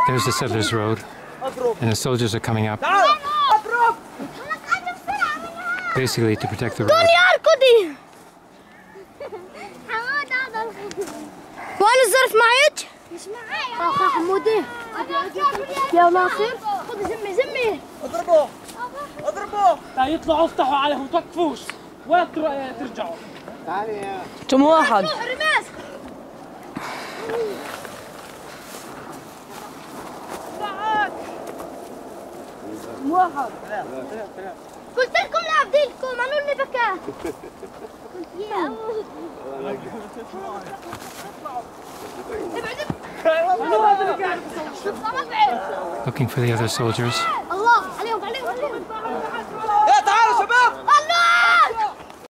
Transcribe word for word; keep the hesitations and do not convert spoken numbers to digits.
There's the settlers' road, and the soldiers are coming up, basically to protect the road. وين الظرف معك؟ مش معايا. اخ حمودي. يا ناصر خذ زمي زمي. اضربوه اضربوه. لا يطلعوا افتحوا عليهم توقفوش. وين ترجعوا؟ تعالي يا كم واحد؟ رماس. كم واحد؟ قلت لكم لا ابديلكم انا اللي بكى. يا Looking for the other soldiers. الله عليهم عليهم عليهم.